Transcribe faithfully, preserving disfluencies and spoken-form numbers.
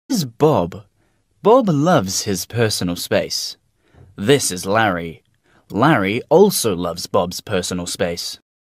This is Bob. Bob loves his personal space. This is Larry. Larry also loves Bob's personal space.